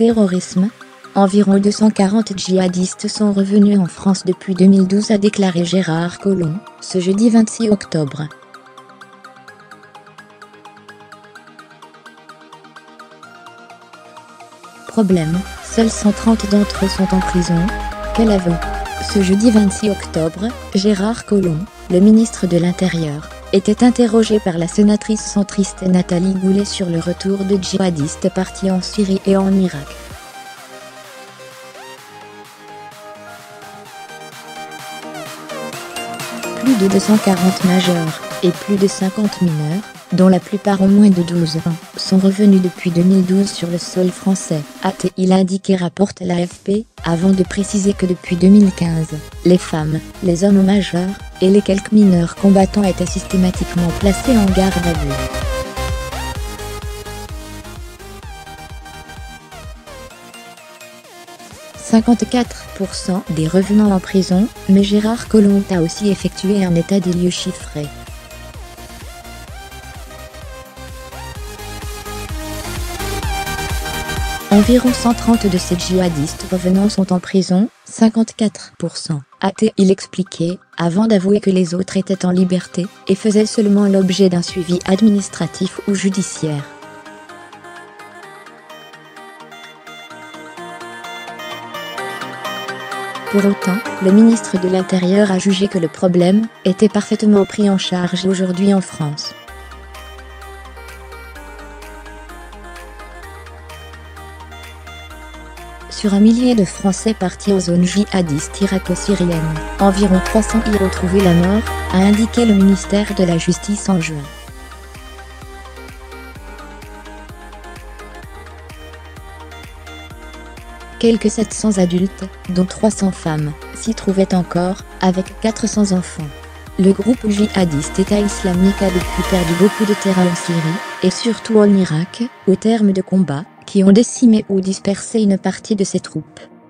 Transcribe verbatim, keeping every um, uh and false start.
terrorisme. Environ deux cent quarante djihadistes sont revenus en France depuis deux mille douze, a déclaré Gérard Collomb, ce jeudi vingt-six octobre. Problème, seuls cent trente d'entre eux sont en prison. Quel aveu? Ce jeudi vingt-six octobre, Gérard Collomb, le ministre de l'Intérieur, était interrogé par la sénatrice centriste Nathalie Goulet sur le retour de djihadistes partis en Syrie et en Irak. Plus de deux cent quarante majeurs, et plus de cinquante mineurs, dont la plupart ont moins de douze ans, sont revenus depuis deux mille douze sur le sol français, a-t-il indiqué, rapporte l'A F P, avant de préciser que depuis deux mille quinze, les femmes, les hommes majeurs, et les quelques mineurs combattants étaient systématiquement placés en garde à vue. cinquante-quatre pour cent des revenants en prison, mais Gérard Collomb a aussi effectué un état des lieux chiffré. Environ cent trente de ces djihadistes revenants sont en prison, cinquante-quatre pour cent, a-t-il expliqué, avant d'avouer que les autres étaient en liberté, et faisaient seulement l'objet d'un suivi administratif ou judiciaire. Pour autant, le ministre de l'Intérieur a jugé que le problème était parfaitement pris en charge aujourd'hui en France. Sur un millier de Français partis en zone djihadiste irako-syrienne, environ trois cents y ont trouvé la mort, a indiqué le ministère de la Justice en juin. Quelques sept cents adultes, dont trois cents femmes, s'y trouvaient encore, avec quatre cents enfants. Le groupe djihadiste État islamique a depuis perdu beaucoup de terrain en Syrie, et surtout en Irak, au terme de combats qui ont décimé ou dispersé une partie de ses troupes.